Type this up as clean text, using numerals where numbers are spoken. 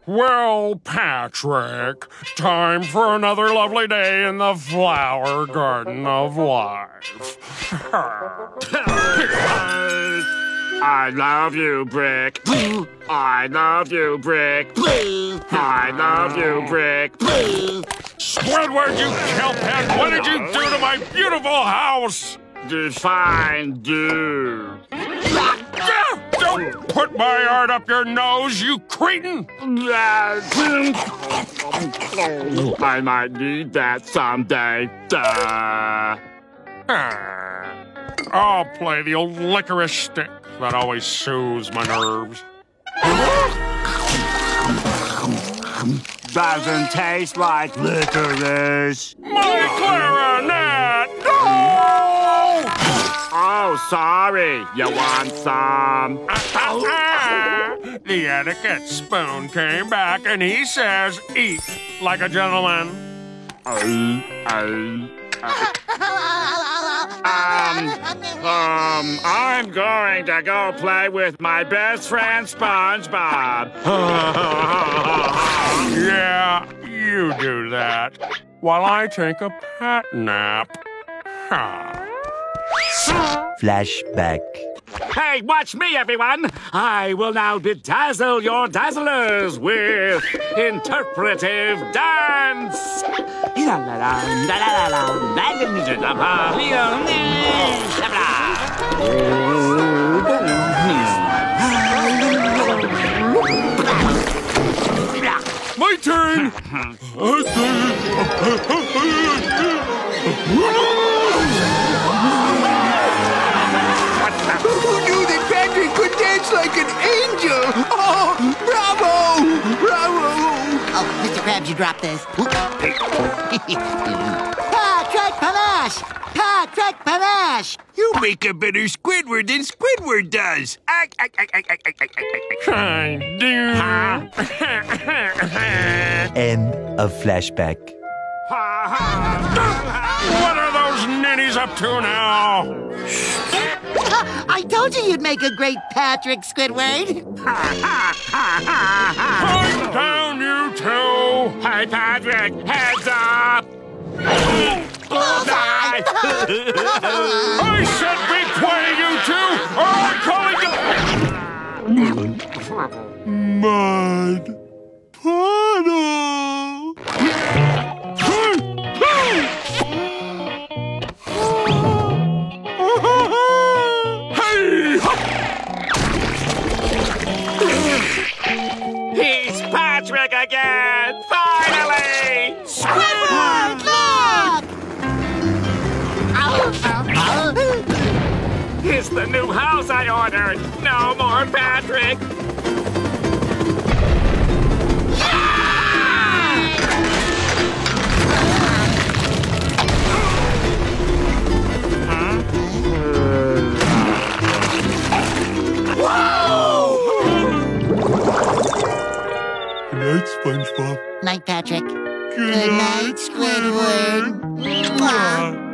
Well, Patrick, time for another lovely day in the flower garden of life. I love you, Brick. I love you, Brick. I love you, Brick. Squidward, you kelphead! What did you do to my beautiful house? Define do. Don't put my art up your nose, you cretin! I might need that someday. Duh. I'll play the old licorice stick. That always soothes my nerves. Doesn't taste like licorice. My clarinet! No! Oh, sorry. You want some? The etiquette spoon came back and he says, eat like a gentleman. I'm going to go play with my best friend, SpongeBob. Yeah, you do that while I take a pat nap. Flashback. Hey, watch me, everyone! I will now bedazzle your dazzlers with interpretive dance! My turn! Who knew that Patrick could dance like an angel? Oh, bravo! Bravo! Oh, Mr. Krabs, you dropped this. Patrick Panache! Patrick Panache! You make a better Squidward than Squidward does. End of flashback. What are those ninnies up to now? I told you you'd make a great Patrick, Squidward. Pipe down, you two! Hey, Patrick, heads up! Bullseye! I said be quiet, you two, or I'm calling you... Mud puddle. He's Patrick again! Finally! Squidward, look! It's the new house I ordered! No more Patrick! Good night, SpongeBob. Night, Patrick. Good night, Squidward. Mwah.